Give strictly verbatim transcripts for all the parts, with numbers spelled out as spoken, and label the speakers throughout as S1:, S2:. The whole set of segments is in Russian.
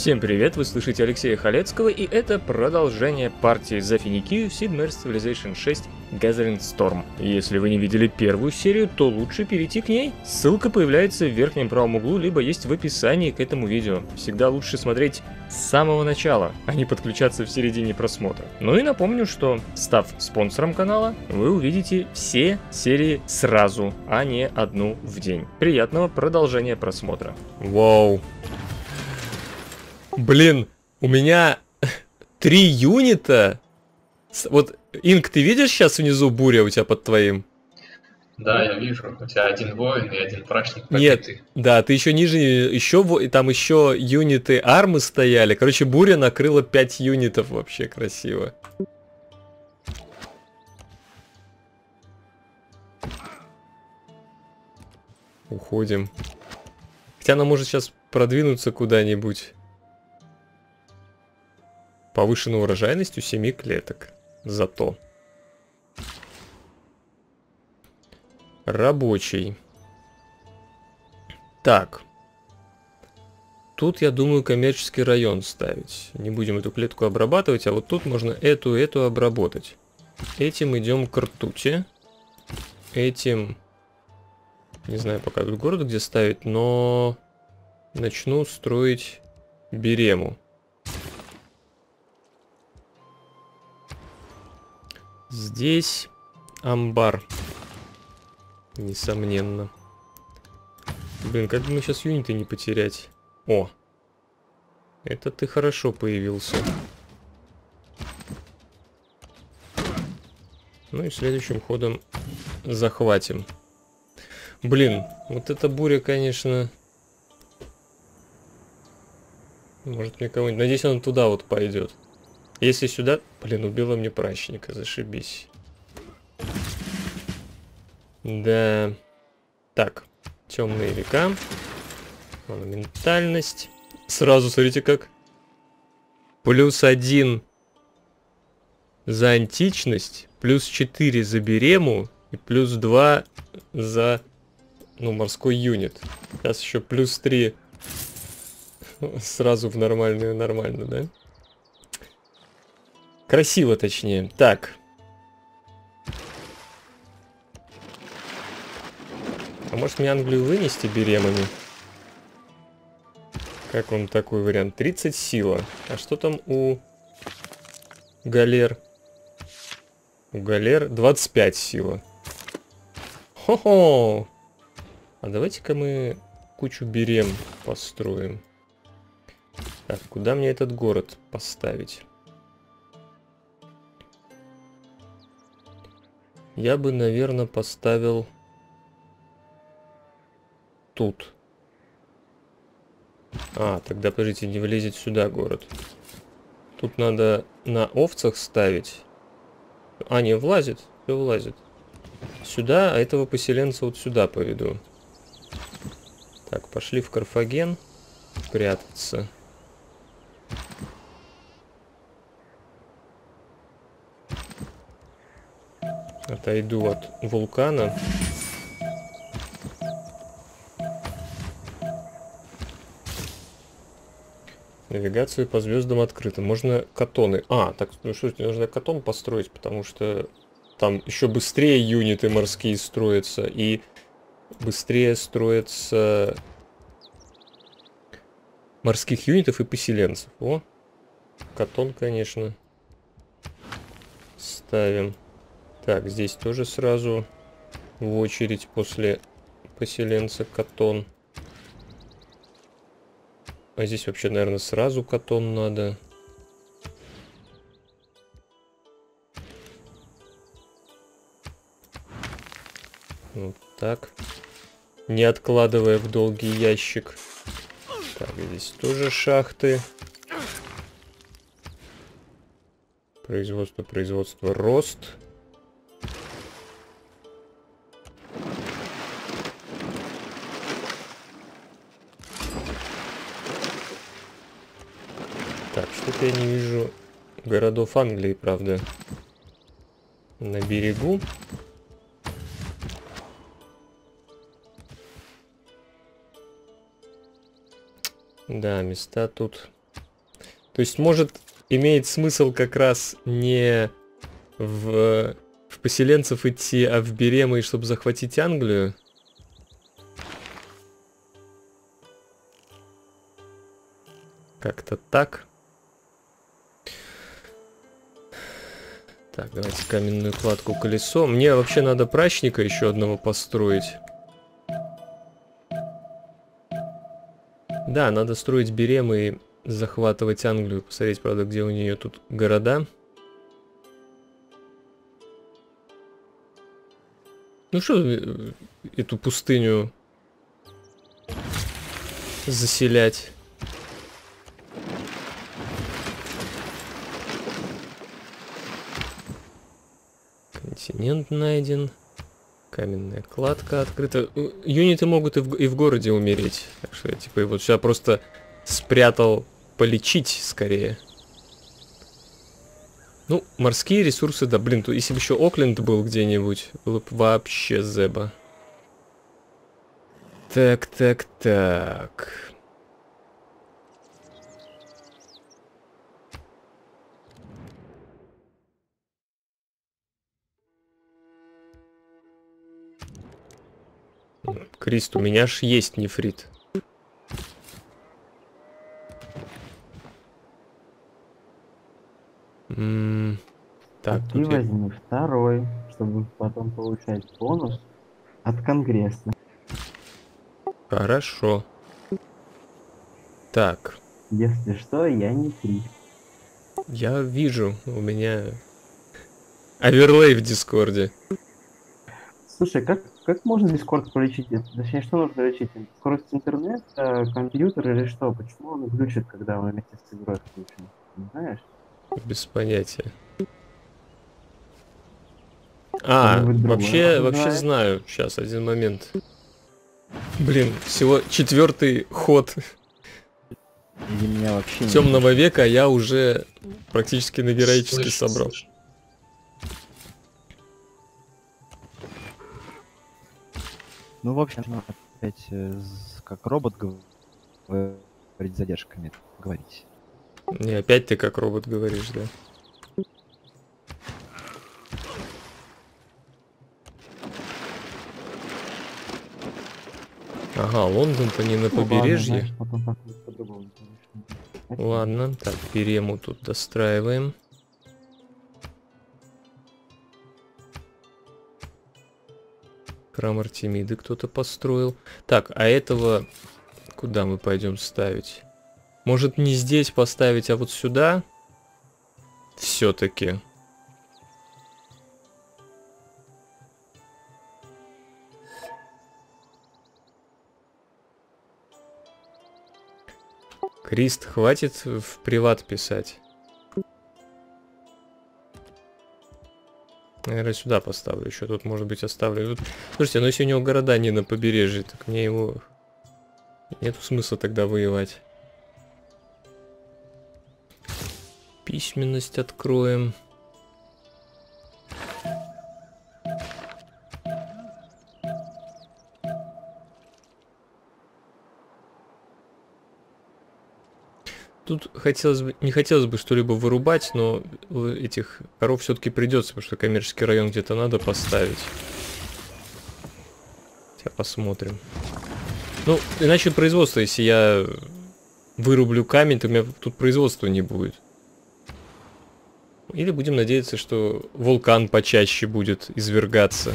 S1: Всем привет, вы слышите Алексея Халецкого, и это продолжение партии за Финикию Sid Meier's Civilization шесть Gathering Storm. Если вы не видели первую серию, то лучше перейти к ней. Ссылка появляется в верхнем правом углу, либо есть в описании к этому видео. Всегда лучше смотреть с самого начала, а не подключаться в середине просмотра. Ну и напомню, что, став спонсором канала, вы увидите все серии сразу, а не одну в день. Приятного продолжения просмотра. Вау. Блин, у меня три юнита. Вот, Инк, ты видишь сейчас внизу буря у тебя под твоим?
S2: Да, я вижу. У тебя один воин и один прачник
S1: Нет,
S2: побитый.
S1: да, ты еще ниже, еще там еще юниты армы стояли. Короче, буря накрыла пять юнитов, вообще красиво. Уходим. Хотя она может сейчас продвинуться куда-нибудь. Повышенная урожайность у семи клеток. Зато. Рабочий. Так. Тут, я думаю, коммерческий район ставить. Не будем эту клетку обрабатывать, а вот тут можно эту и эту обработать. Этим идем к ртути. Этим... Не знаю пока тут город где ставить, но... Начну строить Берему. Здесь амбар. Несомненно. Блин, как бы мы сейчас юниты не потерять. О! Это ты хорошо появился. Ну и следующим ходом захватим. Блин, вот эта буря, конечно... Может мне кого-нибудь... Надеюсь, он туда вот пойдет. Если сюда... Блин, убила мне прачника, зашибись. Да. Так, темные века. Монументальность. Сразу, смотрите как. Плюс один за античность, плюс четыре за Берему и плюс два за, ну, морской юнит. Сейчас еще плюс три сразу в нормальную, нормально, да? Красиво, точнее. Так. А может мне Англию вынести Беремами? Как вам такой вариант? тридцать сила. А что там у галер? У галер двадцать пять сила. Хо-хо! А давайте-ка мы кучу Берем построим. Так, куда мне этот город поставить? Я бы, наверное, поставил тут. А, тогда, подождите, не влезет сюда город. Тут надо на овцах ставить. А, не, влазит. Все влазит. Сюда, а этого поселенца вот сюда поведу. Так, пошли в Карфаген прятаться. Отойду от вулкана. Навигацию по звездам открыта. Можно катоны. А, так, ну что, нужно катон построить, потому что там еще быстрее юниты морские строятся. И быстрее строятся морских юнитов и поселенцев. О, катон, конечно. Ставим. Так, здесь тоже сразу в очередь после поселенца катон. А здесь вообще, наверное, сразу катон надо. Вот так. Не откладывая в долгий ящик. Так, здесь тоже шахты. Производство, производство, рост. Так, что-то я не вижу городов Англии, правда, на берегу. Да, места тут То есть, может, имеет смысл как раз не в, в поселенцев идти, а в Беремы, чтобы захватить Англию? Как-то так. Так, давайте каменную кладку, колесо. Мне вообще надо прачника еще одного построить. Да, надо строить Беремы и захватывать Англию. Посмотреть, правда, где у нее тут города. Ну что, эту пустыню заселять? Континент найден. Каменная кладка открыта. Юниты могут и в, и в городе умереть. Так что я типа вот сейчас просто спрятал полечить скорее. Ну, морские ресурсы, да, блин, то если бы еще Окленд был где-нибудь, было бы вообще зеба. Так, так, так. Крист, у меня ж есть нефрит. М-м, так,
S3: Ты
S1: тут я...
S3: возьми второй, чтобы потом получать бонус от Конгресса.
S1: Хорошо. Так.
S3: Если что, я не три.
S1: Я вижу, у меня оверлей в Дискорде.
S3: Слушай, как, как можно Дискорд полечить? Точнее, что нужно лечить? Скорость интернета, компьютер или что? Почему он глючит, когда он вместе с игрой включен? Не знаешь?
S1: Без понятия. А,
S3: Что-нибудь другое,
S1: вообще,
S3: может,
S1: вообще
S3: знаешь?
S1: знаю. Сейчас, один момент. Блин, всего четвертый ход
S4: Или меня вообще не
S1: темного
S4: слышно?
S1: века, а я уже практически на героически
S2: Слышно,
S1: собрал.
S2: слышно.
S4: Ну, в общем, опять э, з- как робот гов- говорить с задержками говорить.
S1: Не, опять ты как робот говоришь, да? Ага, Лондон-то не на
S3: Ну, ладно,
S1: побережье.
S3: знаешь, потом как-нибудь по-другому решим. Окей.
S1: Ладно, так, Берему тут достраиваем. Храм Артемиды кто-то построил. Так, а этого куда мы пойдем ставить? Может, не здесь поставить, а вот сюда? Все-таки. Крист, хватит в приват писать. Наверное, сюда поставлю еще. Тут, может быть, оставлю. Тут... Слушайте, ну если у него города не на побережье, так мне его... Нету смысла тогда воевать. Письменность откроем. Тут хотелось бы, не хотелось бы что-либо вырубать, но этих коров все-таки придется, потому что коммерческий район где-то надо поставить. Сейчас посмотрим. Ну, иначе производство, если я вырублю камень, то у меня тут производства не будет. Или будем надеяться, что вулкан почаще будет извергаться.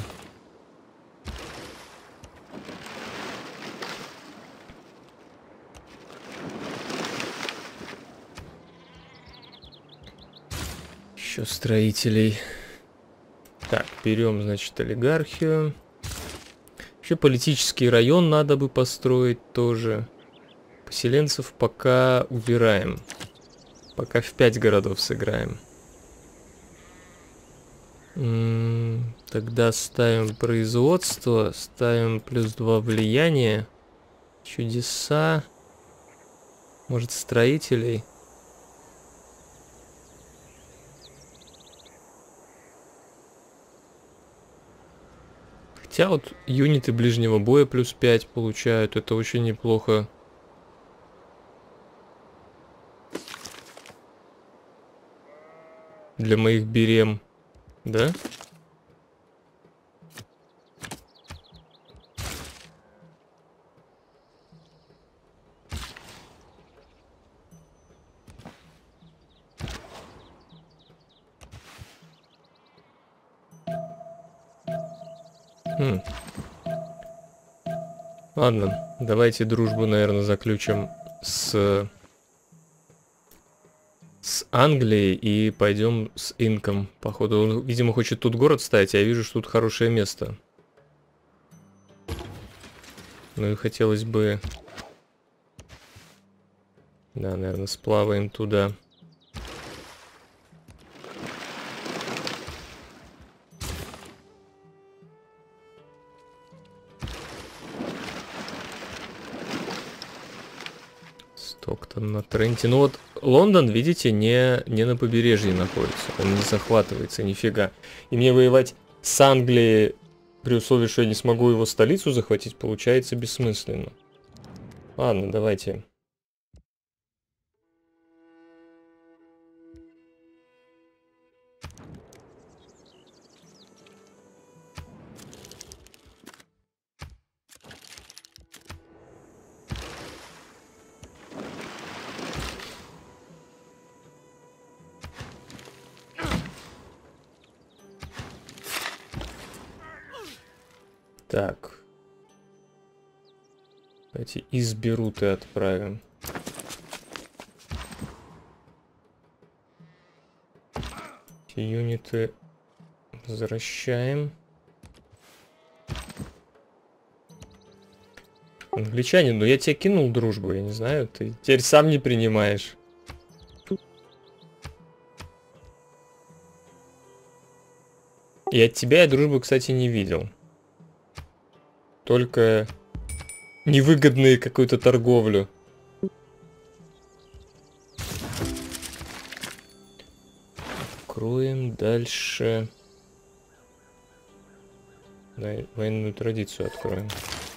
S1: Еще строителей. Так, берем, значит, олигархию. Еще политический район надо бы построить тоже. Поселенцев пока убираем. Пока в пять городов сыграем. М-м, тогда ставим производство. Ставим плюс два влияния. Чудеса. Может, строителей. Хотя вот юниты ближнего боя плюс пять получают. Это очень неплохо. для моих берем. Да? Хм. Ладно, давайте дружбу, наверное, заключим с... с Англией и пойдем с инком. Походу, он, видимо, хочет тут город ставить, а я вижу, что тут хорошее место. Ну и хотелось бы... Да, наверное, сплаваем туда. Стоктон на Тренте. Ну вот Лондон, видите, не, не на побережье находится. Он не захватывается, нифига. И мне воевать с Англией, при условии, что я не смогу его столицу захватить, получается бессмысленно. Ладно, давайте. Так. Давайте из Бейрута отправим. Эти юниты возвращаем. Англичанин, ну я тебе кинул дружбу, я не знаю, ты теперь сам не принимаешь. И от тебя я дружбу, кстати, не видел. Только невыгодные какую-то торговлю. Откроем дальше. Да, военную традицию откроем.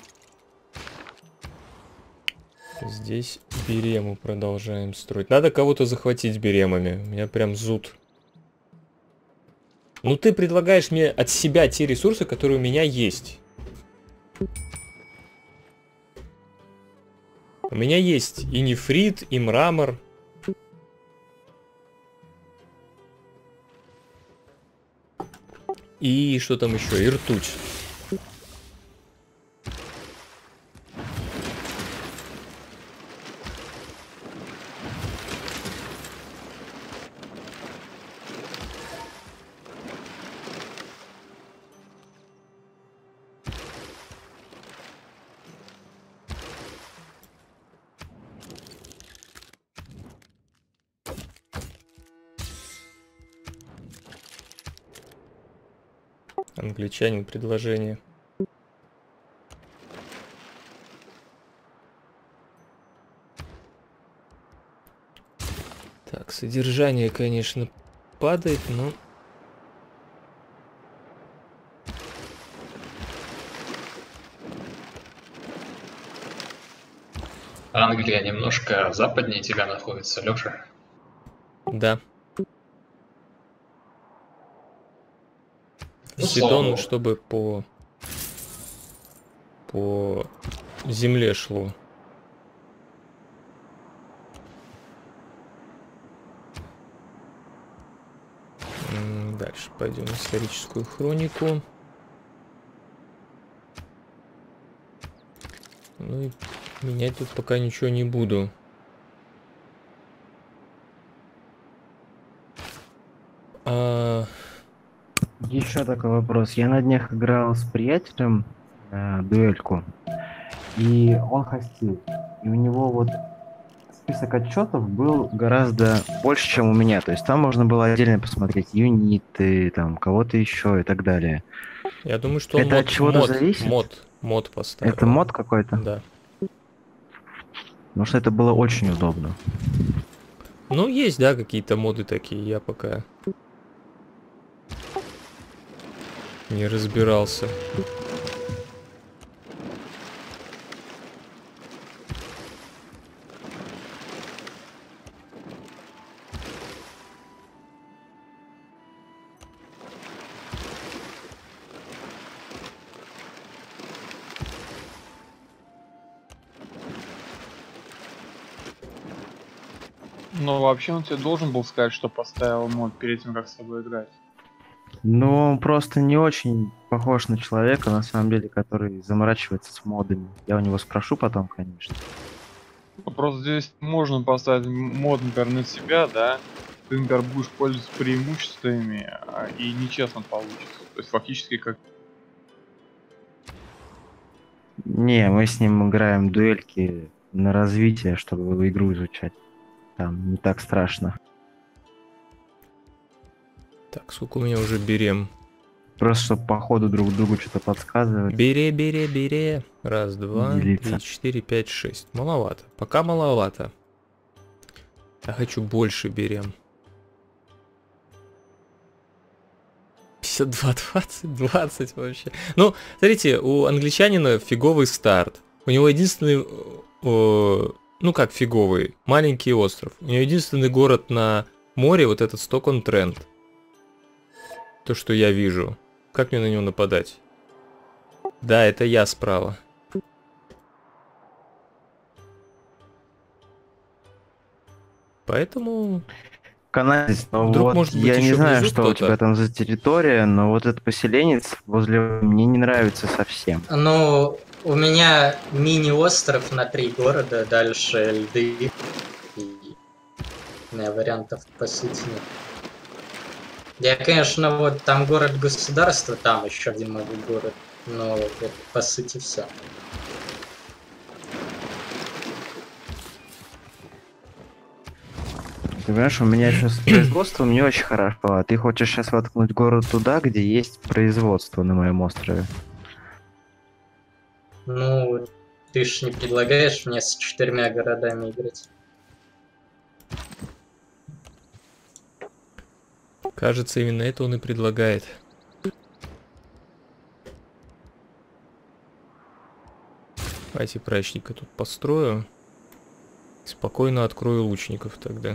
S1: Здесь берему продолжаем строить. Надо кого-то захватить беремами. У меня прям зуд. Ну ты предлагаешь мне от себя те ресурсы, которые у меня есть. У меня есть и нефрит, и мрамор. И что там еще? И ртуть. Англичанин, предложение. Так, содержание, конечно, падает, но...
S2: Англия немножко западнее тебя находится, Лёша.
S1: Да.
S2: Ну,
S1: Сидон, чтобы по... по земле шло. Дальше пойдем в историческую хронику. Ну и менять тут пока ничего не буду. А...
S3: Еще такой вопрос. Я на днях играл с приятелем э, дуэльку, и он хостил. И у него вот список отчетов был гораздо больше, чем у меня. То есть там можно было отдельно посмотреть юниты, там кого-то еще и так далее.
S1: Я думаю, что он
S3: это
S1: мод,
S3: от чего-то
S1: мод,
S3: зависит?
S1: мод, мод поставил.
S3: Это мод какой-то?
S1: Да.
S3: Потому что это было очень удобно.
S1: Ну, есть, да, какие-то моды такие. Я пока не разбирался.
S5: Но вообще он тебе должен был сказать, что поставил мод перед тем, как с тобой играть.
S3: Ну, он просто не очень похож на человека, на самом деле, который заморачивается с модами. Я у него спрошу потом, конечно.
S5: Ну, просто здесь можно поставить мод, например, на себя, да? Ты, например, будешь пользоваться преимуществами, а, и нечестно получится. То есть фактически как...
S3: Не, мы с ним играем дуэльки на развитие, чтобы игру изучать. Там не так страшно.
S1: Так, сколько у меня уже берем?
S3: Просто чтобы по ходу друг другу что-то подсказывать.
S1: Бере, бере, бере. Раз, два,
S3: Делиться.
S1: три, четыре, пять, шесть. Маловато. Пока маловато. Я хочу больше берем. пятьдесят два, двадцать, двадцать вообще. Ну, смотрите, у англичанина фиговый старт. У него единственный... О, ну как фиговый? Маленький остров. У него единственный город на море, вот этот Сток-он-Трент. То, что я вижу. Как мне на него нападать? Да, это я справа. Поэтому...
S3: Канадец, но
S1: Вдруг,
S3: вот
S1: может быть,
S3: я не
S1: еще
S3: знаю,
S1: внизу
S3: что у тебя
S1: кто-то?
S3: там за территория, но вот этот поселенец возле мне не нравится совсем.
S6: Ну, у меня мини-остров на три города, дальше льды. И у меня вариантов по сути нет. Я, конечно, вот там город-государство, там еще один могу город, но вот, по сути все.
S3: Ты понимаешь, у меня сейчас с производством не очень хорошо, а ты хочешь сейчас воткнуть город туда, где есть производство на моем острове.
S6: Ну, ты ж не предлагаешь мне с четырьмя городами играть.
S1: Кажется, именно это он и предлагает. Давайте прачника тут построю. Спокойно открою лучников тогда.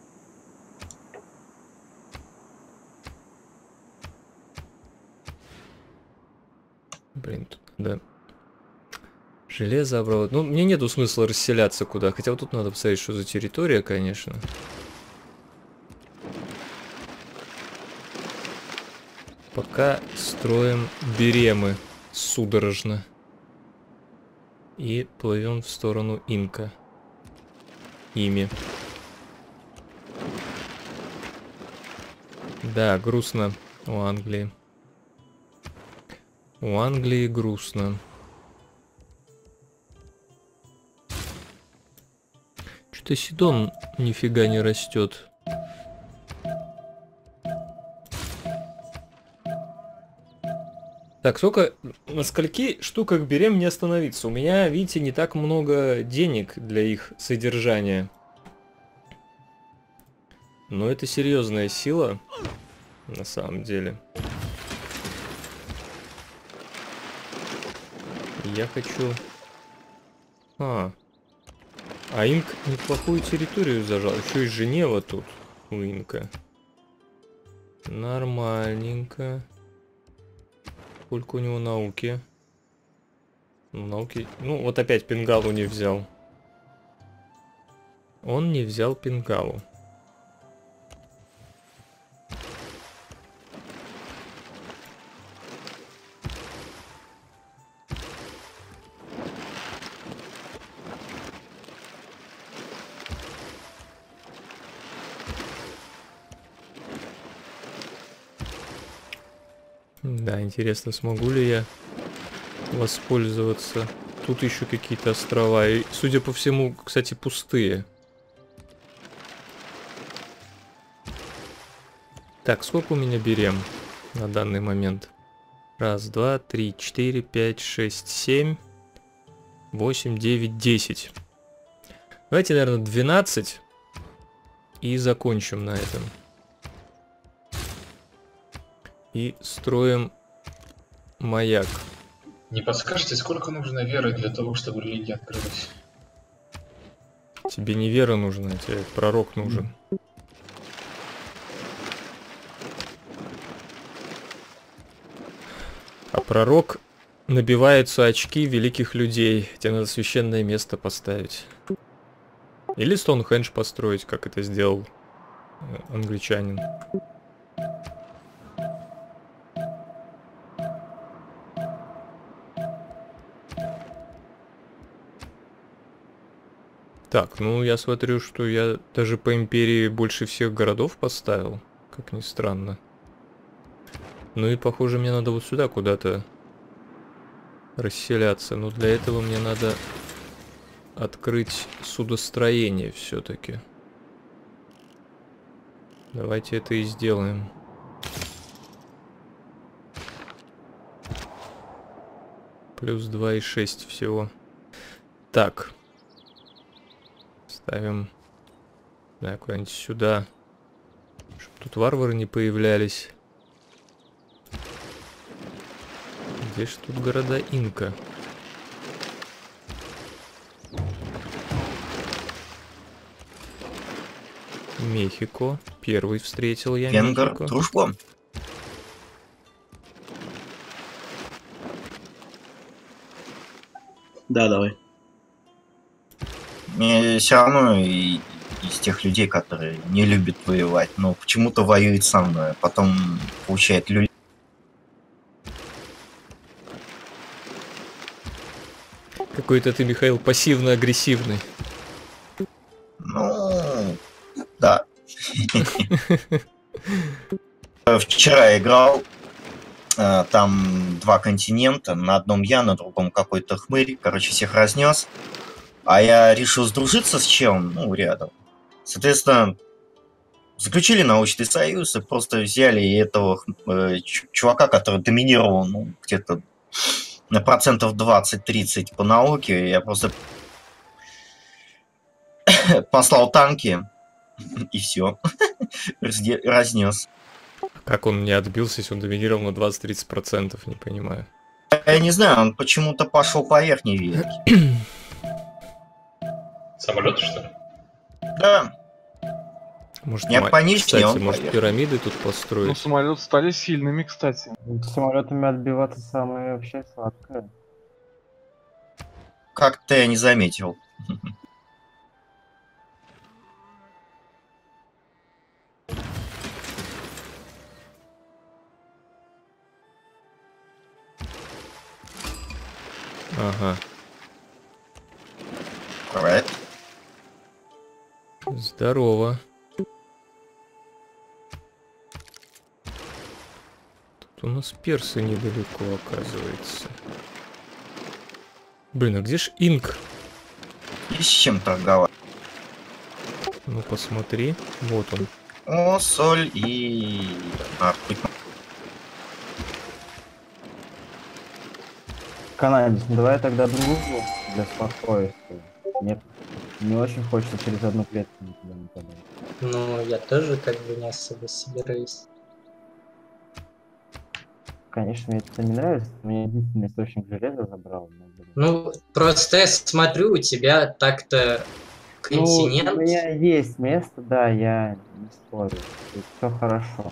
S1: Блин, тут надо... Железо обрабатывать. Ну, мне нету смысла расселяться куда. Хотя вот тут надо посмотреть, что за территория, конечно. Пока строим беремы судорожно. И плывем в сторону Инка. Ими. Да, грустно у Англии. У Англии грустно. Что-то Сидон нифига не растет. Так, сколько, на скольки штуках берем не остановиться? У меня, видите, не так много денег для их содержания. Но это серьезная сила, на самом деле. Я хочу... А, а Инк неплохую территорию зажал. Еще и Женева тут у Инка. Нормальненько. Сколько у него науки? Ну, науки... Ну, вот опять Пингалу не взял. Он не взял Пингалу. Да, интересно, смогу ли я воспользоваться. Тут еще какие-то острова. И, судя по всему, кстати, пустые. Так, сколько у меня берем на данный момент? Раз, два, три, четыре, пять, шесть, семь, восемь, девять, десять. Давайте, наверное, двенадцать. И закончим на этом. И строим маяк.
S2: Не подскажете, сколько нужно веры для того, чтобы религия открылась?
S1: Тебе не вера нужна, тебе пророк нужен. А пророк набиваются очки великих людей. Тебе надо священное место поставить. Или Стоунхендж построить, как это сделал э, англичанин. Так, ну я смотрю, что я даже по империи больше всех городов поставил, как ни странно. Ну и похоже, мне надо вот сюда куда-то расселяться. Но для этого мне надо открыть судостроение все-таки. Давайте это и сделаем. Плюс два и шесть всего. Так. Ставим, да, куда-нибудь сюда, чтобы тут варвары не появлялись. Где ж тут города инка? Мехико. Первый встретил я
S7: Венгер,
S1: Мехико.
S7: дружба.
S8: Да, давай.
S7: Мне все равно и, из тех людей, которые не любят воевать, но почему-то воюет со мной, а потом получает люлей.
S1: Какой-то ты, Михаил, пассивно-агрессивный.
S7: Ну, да. Вчера играл, там два континента, на одном я, на другом какой-то хмырь, короче, всех разнес. А я решил сдружиться с челом, ну, рядом. Соответственно, заключили научный союз и просто взяли этого э, чувака, который доминировал, ну, где-то на процентов двадцать-тридцать по науке. Я просто послал танки и все. Разнес.
S1: Как он не отбился, если он доминировал на двадцать-тридцать процентов, не понимаю.
S7: Я не знаю, он почему-то пошел по верхней ветке.
S2: Самолеты, что ли?
S7: Да.
S1: Может,
S7: Нет,
S1: ма-
S7: по нижней
S1: кстати,
S7: он
S1: может,
S7: поехал.
S1: пирамиды тут
S5: Ну,
S1: построить?
S5: самолеты стали сильными, кстати.
S3: Самолетами отбиваться самое вообще сладкое.
S7: Как-то я не заметил.
S1: Ага.
S7: Alright.
S1: Здорово. Тут у нас персы недалеко, оказывается. Блин, а где ж инк?
S7: И с чем торговать?
S1: Ну, посмотри. Вот он.
S7: О, соль и... наркотик.
S3: Канадец, ну давай тогда дружбу для спокойствия. Мне не очень хочется через одну клетку никуда не подать.
S6: Ну, я тоже как бы не особо собираюсь.
S3: Конечно, мне это не нравится, мне единственный источник железа забрал. но, блин.
S6: Ну, просто я смотрю, у тебя так-то континент.
S3: Ну, у меня есть место, да, я не спорю. Все хорошо.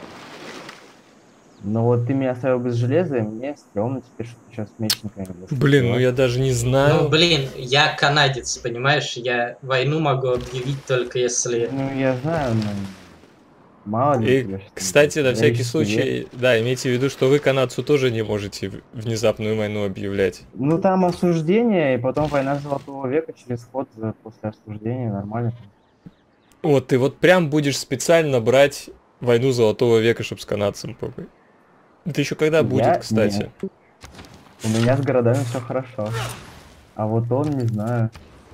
S3: Но вот ты меня оставил без железа, и мне стрёмно теперь, что ты сейчас с мечниками будешь
S1: Блин, ну
S3: воевать.
S1: я даже не знаю.
S6: Ну, блин, я канадец, понимаешь? Я войну могу объявить только если...
S3: Ну, я знаю, но... Мало ли
S1: И,
S3: тебя что-нибудь.
S1: кстати, на всякий
S3: Исторический
S1: случай,
S3: век.
S1: да, имейте в виду, что вы канадцу тоже не можете в- внезапную войну объявлять.
S3: Ну, там осуждение, и потом война Золотого века через ход за- после осуждения, нормально.
S1: Вот, ты вот прям будешь специально брать войну Золотого века, чтобы с канадцем побыть. Это еще когда будет,
S3: Я-
S1: кстати?
S3: нет. У меня с городами все хорошо. А вот он, не знаю.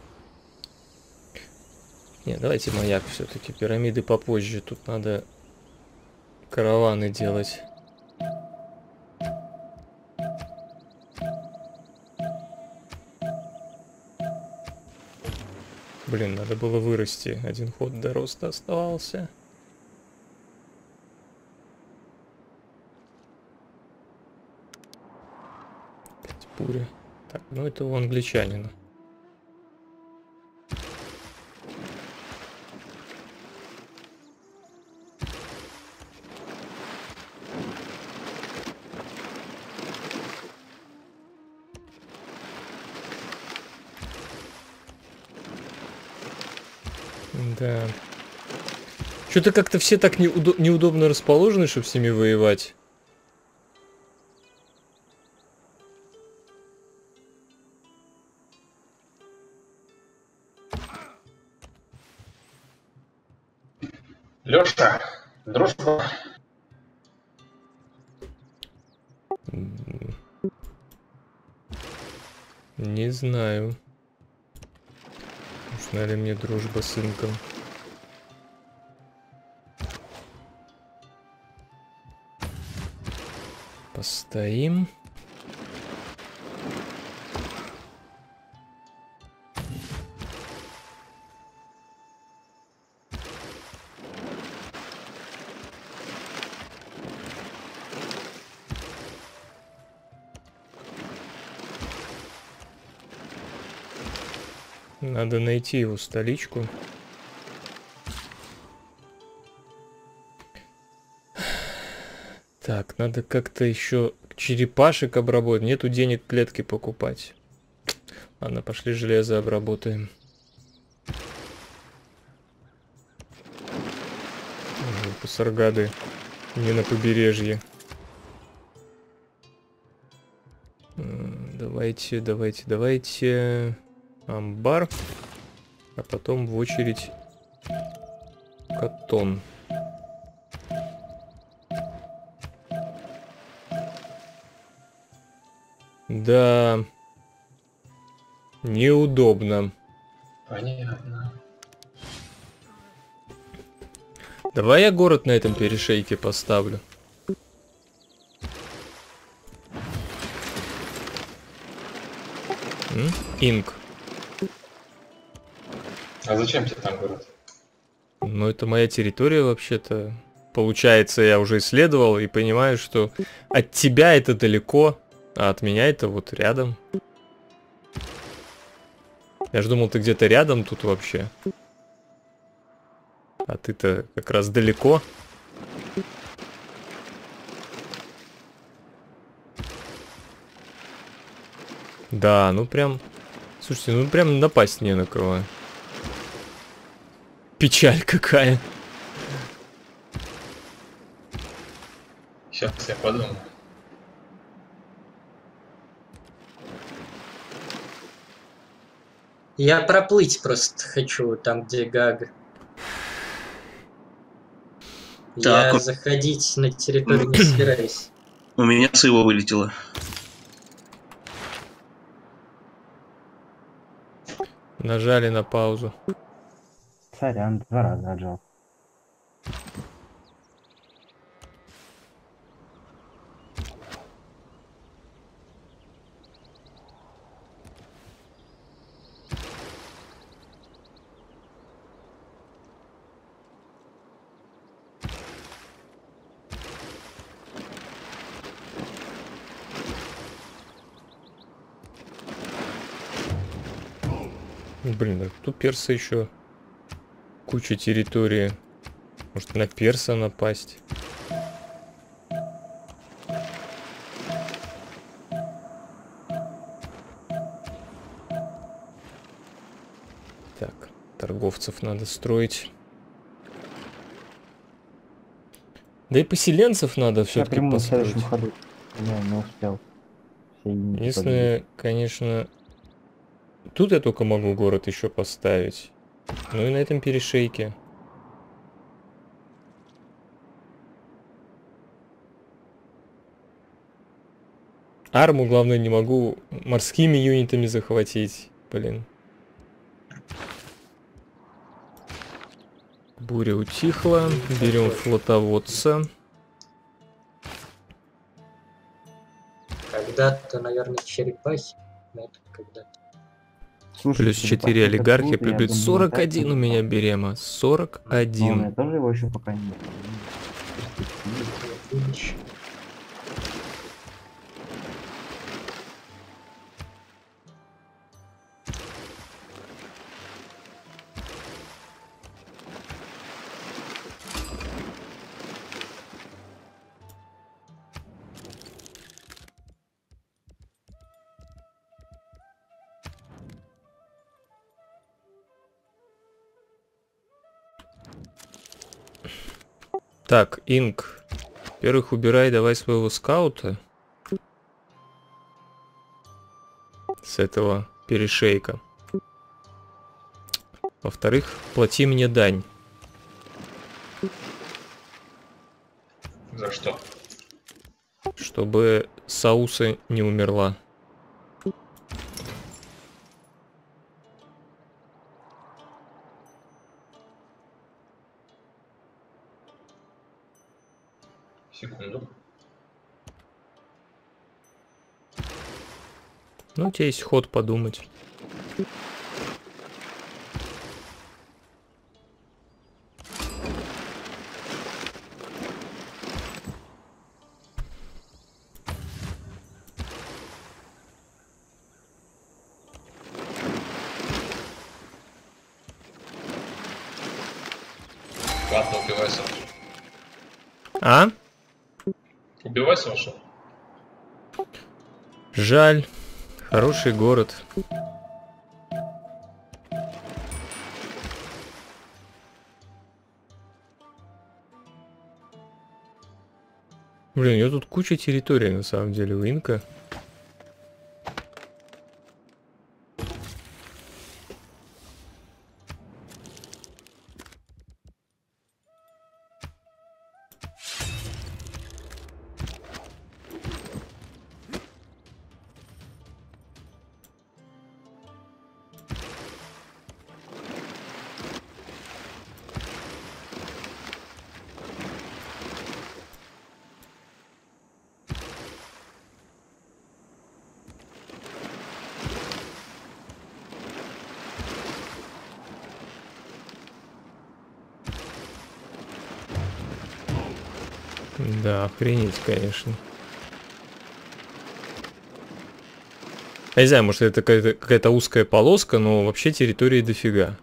S1: Не, давайте маяк все-таки. Пирамиды попозже. Тут надо караваны делать. Блин, надо было вырасти. Один ход до роста оставался. Опять буря. Так, ну это у англичанина. Да. Что-то как-то все так неудо- неудобно расположены, чтобы с ними воевать.
S2: Лёша, дружба.
S1: М, Не знаю. Нужна ли мне дружба с инком? Постоим. Надо найти его столичку. Так, надо как-то еще черепашек обработать. Нету денег клетки покупать. Ладно, пошли железо обработаем. Пасаргады не на побережье. Давайте, давайте, давайте. Амбар. А потом в очередь катон. Да. Неудобно.
S2: Понятно.
S1: Давай я город на этом перешейке поставлю. М? Инк.
S2: А зачем тебе там город?
S1: Ну, это моя территория вообще-то. Получается, я уже исследовал и понимаю, что от тебя это далеко, а от меня это вот рядом. Я же думал, ты где-то рядом тут вообще. А ты-то как раз далеко. Да, ну прям... Слушайте, ну прям напасть не на кого. Печаль какая.
S2: Сейчас я подумаю.
S6: Я проплыть просто хочу там, где Гага.
S8: Так,
S6: Я
S8: у-
S6: заходить на территорию не собираюсь.
S8: У меня с его вылетело.
S1: Нажали на паузу.
S3: Сорян, два раза отжал.
S1: Блин, а тут перса еще куча территории. Может на перса напасть? Так, торговцев надо строить. Да и поселенцев надо
S3: Я
S1: все-таки
S3: приму на
S1: построить.
S3: следующем ходу. Я не успел. Все юниты
S1: Единственное, конечно, тут я только могу город еще поставить. Ну и на этом перешейке. Арму, главное, не могу морскими юнитами захватить. Блин. Буря утихла. Берем флотоводца.
S6: Когда-то, наверное, черепахи. Но это когда-то.
S3: Слушайте,
S1: Плюс четыре
S3: черепахи
S1: олигархи.
S3: это круто, я
S1: Плюс
S3: думаю,
S1: сорок
S3: так
S1: один у
S3: круто.
S1: меня берема. сорок
S3: Но у меня
S1: один.
S3: тоже его еще пока нет.
S6: Будущее.
S1: Так, Инк. Во-первых, убирай давай своего скаута. С этого перешейка. Во-вторых, плати мне дань.
S2: За что?
S1: Чтобы Сауса не умерла.
S2: Секунду.
S1: Ну, у тебя есть ход подумать.
S2: Ладно, убивайся.
S1: А?
S2: Убивайся, ушел.
S1: Жаль. Хороший город. Блин, у него тут куча территорий на самом деле у Инка. Да, охренеть, конечно. Я не знаю, может это какая-то какая-то узкая полоска, но вообще территории дофига.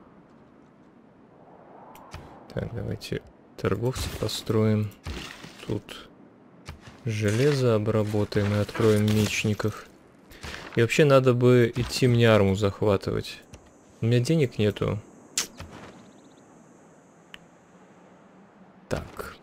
S1: Так, давайте торговцы построим. Тут железо обработаем и откроем мечников. И вообще надо бы идти мне арму захватывать. У меня денег нету. Так.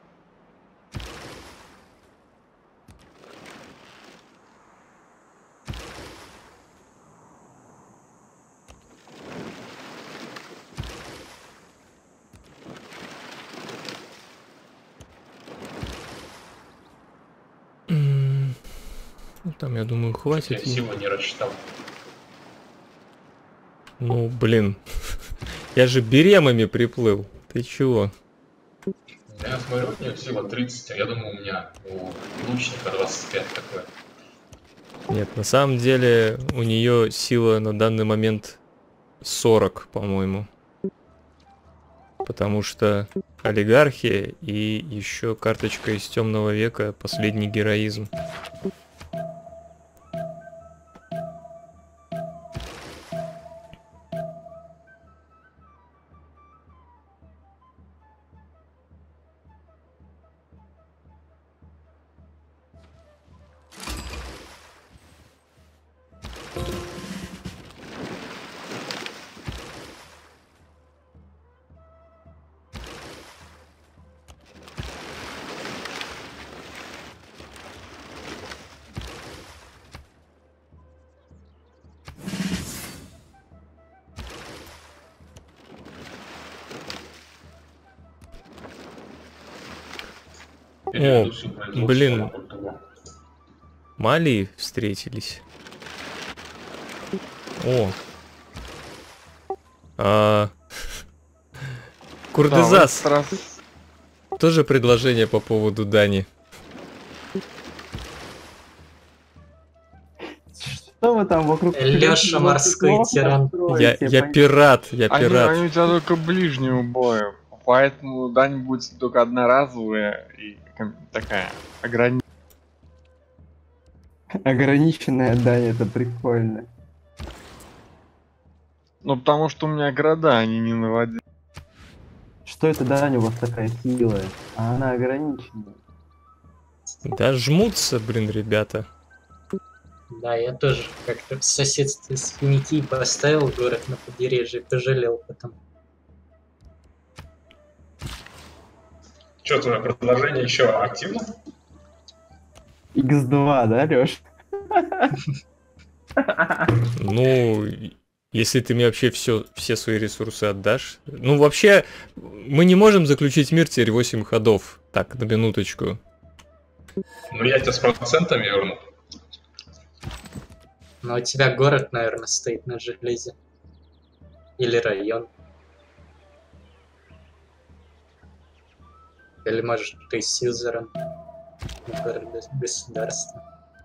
S1: Ну, там, я думаю, хватит.
S2: Я силу не рассчитал.
S1: Ну, блин. Я же беремами приплыл. Ты чего?
S2: Я смотрю, у нее сила тридцать, а я думаю, у меня у лучника двадцать пять такое.
S1: Нет, на самом деле у нее сила на данный момент сорок, по-моему. Потому что олигархия и еще карточка из темного века, последний героизм. О, блин. Мали встретились. О. А... Курдызас.
S5: Да, раз...
S1: Тоже предложение по поводу Дани.
S3: Что вы там вокруг...
S6: Лёша морской тиран.
S1: Я, я пират, я
S5: Они,
S1: пират.
S5: они у тебя только ближнего боя. Поэтому дань будет только одноразовая и такая ограниченная.
S3: Ограниченная дань, это прикольно.
S5: Ну потому что у меня города, они не на воде.
S3: Что это дань у вас такая хилая? А она ограниченная.
S1: Да жмутся, блин, ребята.
S6: Да, я тоже как-то в соседстве с Финикией поставил город на побережье, пожалел потом.
S2: Что, твое предложение еще активно?
S3: икс два, да, Лёш?
S1: Ну, если ты мне вообще все, все свои ресурсы отдашь. Ну, вообще, мы не можем заключить мир теперь восемь ходов. Так, на минуточку.
S2: Ну, я тебя с процентами верну.
S6: Но у тебя город, наверное, стоит на железе. Или район. Или, может, ты с юзером города государства.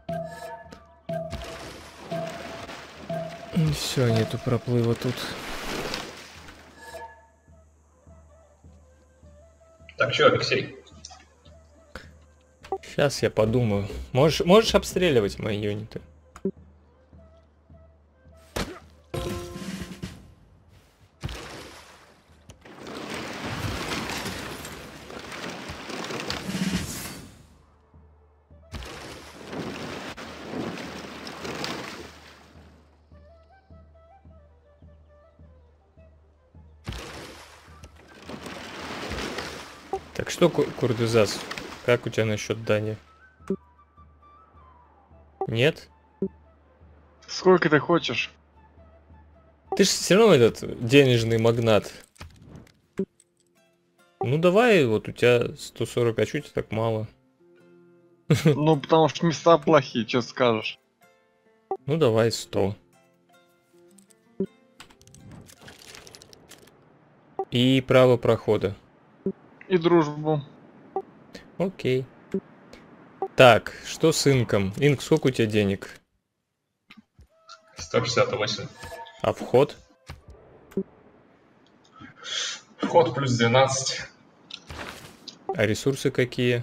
S1: Все, нету проплыва тут.
S2: Так что, Алексей?
S1: Сейчас я подумаю. Можешь, можешь обстреливать мои юниты? Так что, Ку- Курдызас, как у тебя насчет Дани? Нет?
S5: Сколько ты хочешь?
S1: Ты же все равно этот денежный магнат. Ну давай, вот у тебя сто сорок, а чё тебе так мало?
S5: Ну, потому что места плохие, что скажешь.
S1: Ну давай сто. И право прохода.
S5: И дружбу.
S1: Окей. Так, что с инком? Инк, сколько у тебя денег?
S2: сто шестьдесят восемь.
S1: А вход?
S2: Вход плюс двенадцать.
S1: А ресурсы какие?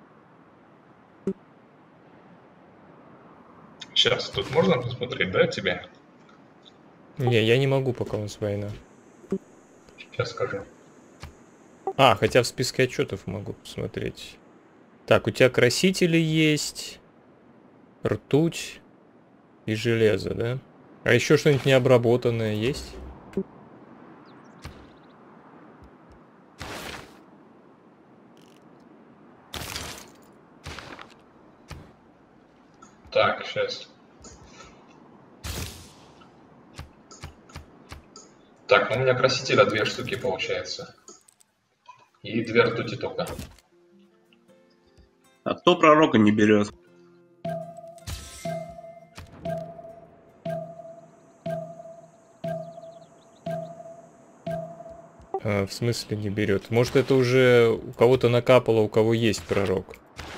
S2: Сейчас, тут можно посмотреть, да, тебе?
S1: Не, я не могу, пока у нас война.
S2: Сейчас скажу.
S1: А, хотя в списке отчетов могу посмотреть. Так, у тебя красители есть, ртуть и железо, да? А еще что-нибудь необработанное есть?
S2: Так, сейчас. Так, ну у меня красителя две штуки получается. И две ртути только.
S8: А кто пророка не берет?
S1: А, в смысле не берет? Может, это уже у кого-то накапало, у кого есть пророк?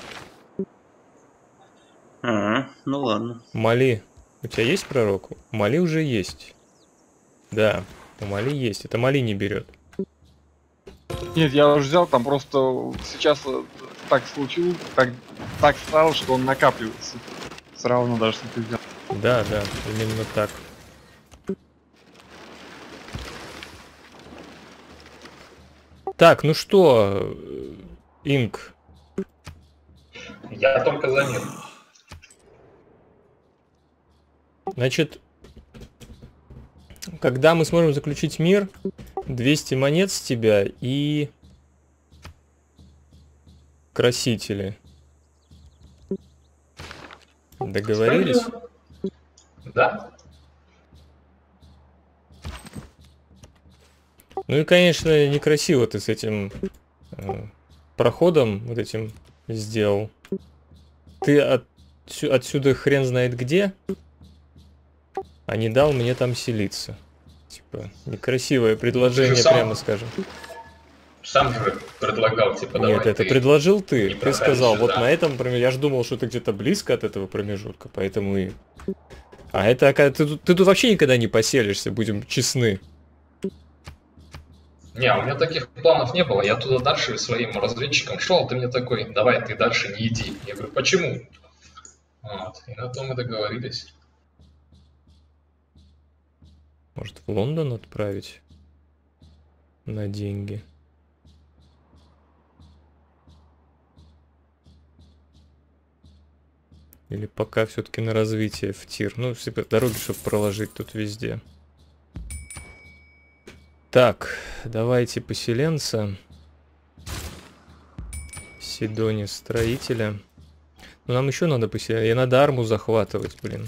S8: А, ну ладно.
S1: Мали, у тебя есть пророк? Мали уже есть. Да, у Мали есть. Это Мали не берет.
S5: Нет, я уже взял, там просто сейчас э, так случилось, так, так стало, что он накапливается. Все равно даже если ты взял.
S1: Да, да, именно так. Так, ну что, Инк,
S2: Я только за мир.
S1: значит, когда мы сможем заключить мир, двести монет с тебя и красители. Договорились?
S2: Да?
S1: Ну и, конечно, некрасиво ты с этим э, проходом вот этим сделал. Ты от, отсюда хрен знает где, а не дал мне там селиться. Типа, некрасивое предложение,
S2: сам-
S1: прямо скажем.
S2: Сам же предлагал, типа, давай
S1: Нет, это
S2: ты
S1: предложил ты.
S2: не
S1: Ты сказал,
S2: продальше,
S1: вот
S2: да.
S1: на этом, например, я же думал, что ты где-то близко от этого промежутка, поэтому и... А это, ока- ты, тут- ты тут вообще никогда не поселишься, будем честны.
S2: Не, у меня таких планов не было. Я туда дальше своим разведчиком шел, а ты мне такой, давай ты дальше не иди. Я говорю, почему? Вот. И на том мы договорились.
S1: Может, в Лондон отправить? На деньги. Или пока все-таки на развитие в тир. Ну, типа, дороги, чтобы проложить тут везде. Так, давайте поселенца. Сидоне строителя. Но нам еще надо поселять. И надо арму захватывать, блин.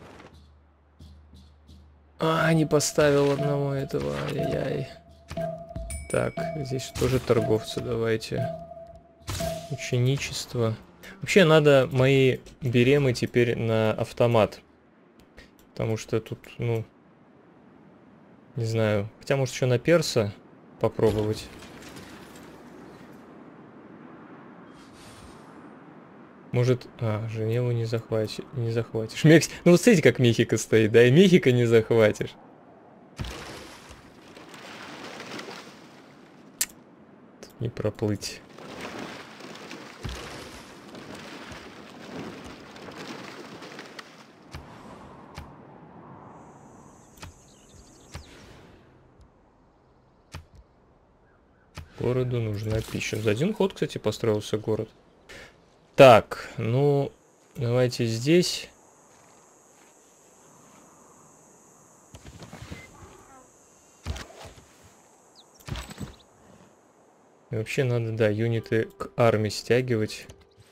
S1: А, не поставил одного этого. Ай-яй-яй. Так, здесь тоже торговцы, давайте. Ученичество. Вообще надо мои беремы теперь на автомат. Потому что тут, ну... Не знаю. Хотя, может, еще на перса попробовать. Может... А, Женеву не захватишь. Не захватишь. Мекс... Ну вот смотрите, как Мехико стоит, да? И Мехико не захватишь. Тут не проплыть. Городу нужна пища. За один ход, кстати, построился город. Так, ну, давайте здесь. И вообще надо, да, юниты к армии стягивать.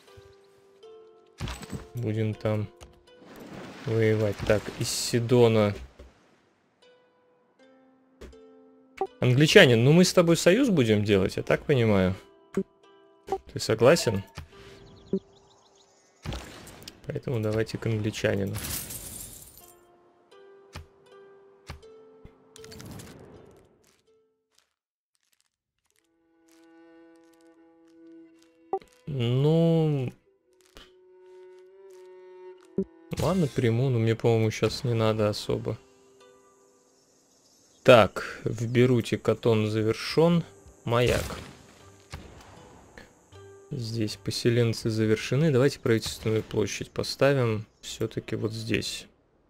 S1: Будем там воевать. Так, из Сидона. Англичанин, ну мы с тобой союз будем делать, я так понимаю. Ты согласен? Поэтому давайте к англичанину. Ну... Ладно, приму, но мне, по-моему, сейчас не надо особо. Так, в Беруте Катон завершен. Маяк. Здесь поселенцы завершены. Давайте правительственную площадь поставим все-таки вот здесь.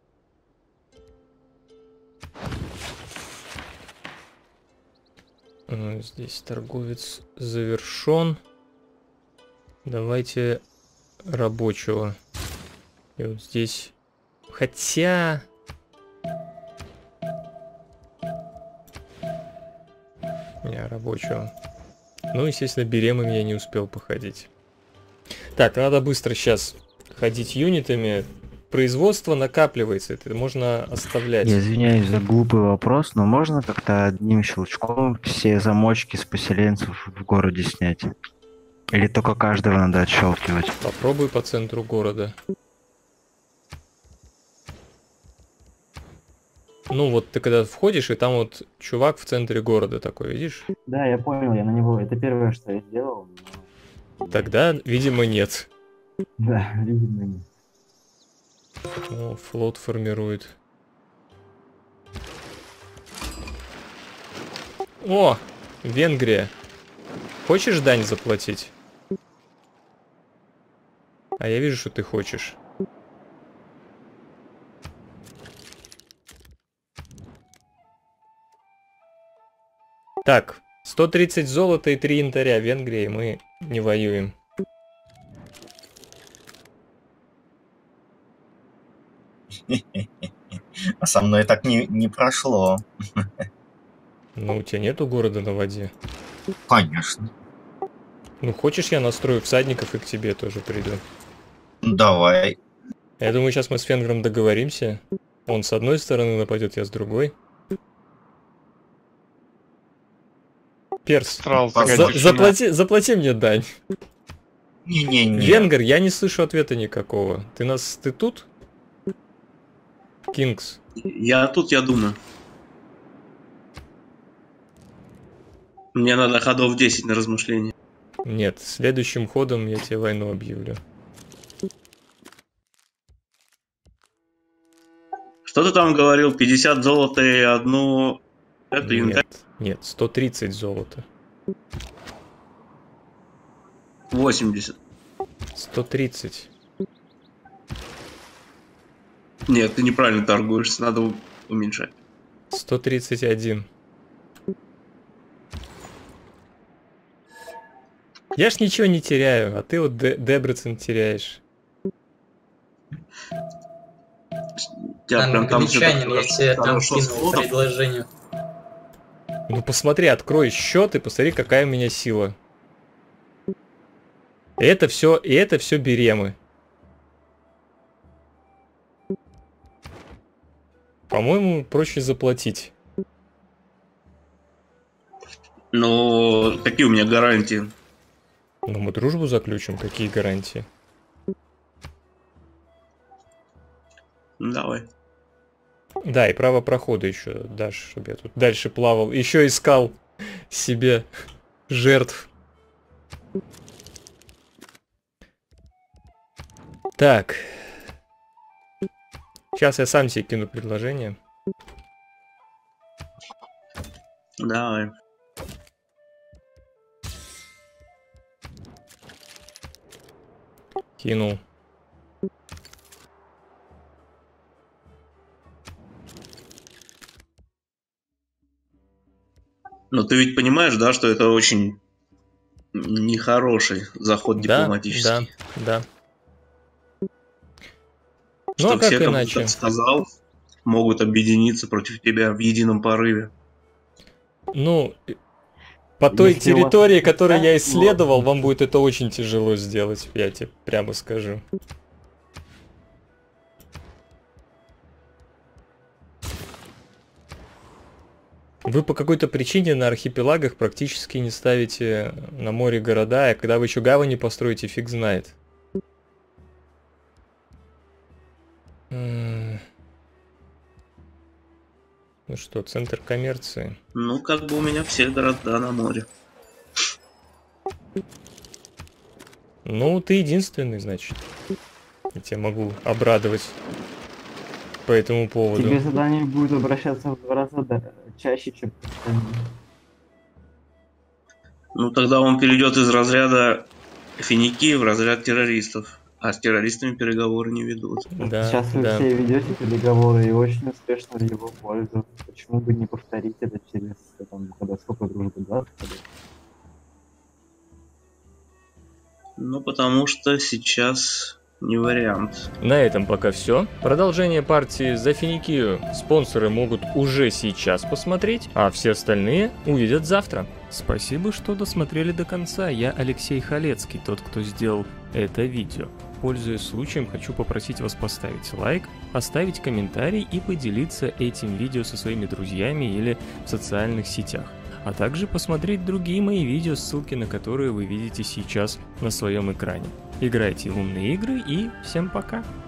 S1: Здесь торговец завершен. Давайте рабочего. И вот здесь... Хотя... Не, рабочего. Ну, естественно, беремами я не успел походить. Так, надо быстро сейчас ходить юнитами. Производство накапливается, это можно оставлять.
S3: Я извиняюсь за глупый вопрос, но можно как-то одним щелчком все замочки с поселенцев в городе снять? Или только каждого надо отщелкивать?
S1: Попробуй по центру города. Ну вот ты когда входишь, и там вот чувак в центре города такой, видишь?
S3: Да, я понял, я на него... Это первое, что я сделал. Но...
S1: Тогда, видимо, нет.
S3: Да, видимо, нет.
S1: О, флот формирует. О, Венгрия. Хочешь дань заплатить? А я вижу, что ты хочешь. Так, сто тридцать золота и три янтаря Венгрии, мы не воюем.
S7: А со мной так не, не прошло.
S1: Ну, у тебя нету города на воде?
S7: Конечно.
S1: Ну, хочешь, я настрою всадников и к тебе тоже приду?
S7: Давай.
S1: Я думаю, сейчас мы с Венгром договоримся. Он с одной стороны нападет, я с другой. Перс,
S5: Страл,
S7: За-
S1: за- заплати, заплати мне дань.
S7: Не-не-не.
S1: Венгер, я не слышу ответа никакого. Ты нас... Ты тут? Кингс.
S8: Я тут, я думаю. Мне надо ходов десять на размышление.
S1: Нет, следующим ходом я тебе войну объявлю.
S8: Что ты там говорил? пятьдесят золота и одну... Это янтарь?
S1: Нет, нет, сто тридцать золота.
S8: восемьдесят.
S1: сто тридцать.
S8: Нет, ты неправильно торгуешься, надо уменьшать.
S1: сто тридцать один. Я ж ничего не теряю, а ты вот Де- Дебрецен теряешь.
S8: Тебя прям там
S6: Англичанин, я тебе там
S8: хорошо
S6: кинул
S8: сходов.
S6: предложение.
S1: Ну посмотри, открой счет и посмотри, какая у меня сила. Это все, и это все беремы. По-моему, проще заплатить.
S8: Но какие у меня гарантии?
S1: Ну, мы дружбу заключим, какие гарантии?
S8: Давай.
S1: Да, и право прохода еще дашь, чтобы я тут дальше плавал. Еще искал себе жертв. Так. Сейчас я сам себе кину предложение.
S8: Давай.
S1: Кинул.
S8: Но ты ведь понимаешь, да, что это очень нехороший заход
S1: Да,
S8: дипломатический.
S1: да, да.
S8: Что
S1: Ну, а как
S8: все, как
S1: иначе?
S8: ты сказал, могут объединиться против тебя в едином порыве.
S1: Ну, по той
S3: Если у вас
S1: территории,
S3: есть
S1: которую я
S3: такая
S1: исследовал,
S3: сложность.
S1: вам будет это очень тяжело сделать, я тебе прямо скажу. Вы по какой-то причине на архипелагах практически не ставите на море города, а когда вы еще гавани построите, фиг знает. М. Ну что, центр коммерции.
S8: Ну, как бы у меня все города на море.
S1: Ну, ты единственный, значит. Я тебя могу обрадовать по этому поводу.
S3: Тебе задание будет обращаться в два раза да, чаще, чем остальные.
S8: Ну, тогда он перейдет из разряда финики в разряд террористов. А с террористами переговоры не ведут.
S1: Да,
S3: Сейчас вы
S1: да.
S3: все ведете переговоры и очень успешно в его пользу. Почему бы не повторить это через там, когда сколько дружбы, двадцать лет?
S8: Ну, потому что сейчас не вариант.
S1: На этом пока все. Продолжение партии за Финикию спонсоры могут уже сейчас посмотреть, а все остальные увидят завтра. Спасибо, что досмотрели до конца. Я Алексей Халецкий, тот, кто сделал это видео. Пользуясь случаем, хочу попросить вас поставить лайк, оставить комментарий и поделиться этим видео со своими друзьями или в социальных сетях. А также посмотреть другие мои видео, ссылки на которые вы видите сейчас на своем экране. Играйте в умные игры и всем пока!